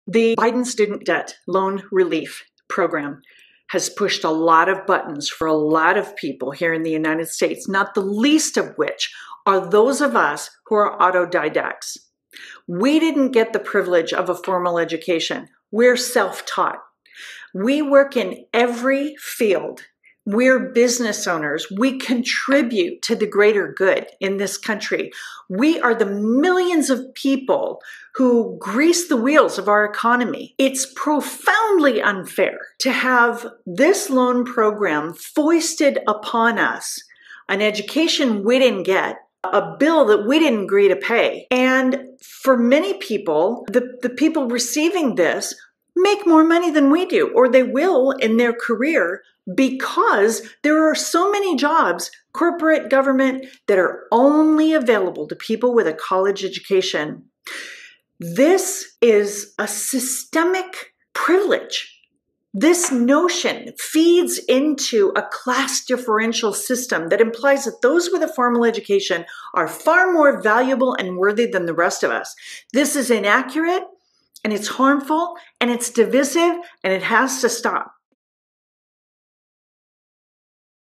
The Biden student debt loan relief program has pushed a lot of buttons for a lot of people here in the United States, not the least of which are those of us who are autodidacts. We didn't get the privilege of a formal education. We're self-taught. We work in every field. We're business owners. We contribute to the greater good in this country. We are the millions of people who grease the wheels of our economy. It's profoundly unfair to have this loan program foisted upon us, an education we didn't get, a bill that we didn't agree to pay. And for many people, the people receiving this make more money than we do, or they will in their career, because there are so many jobs, corporate, government, that are only available to people with a college education. This is a systemic privilege. This notion feeds into a class differential system that implies that those with a formal education are far more valuable and worthy than the rest of us. This is inaccurate, and it's harmful, and it's divisive, and it has to stop.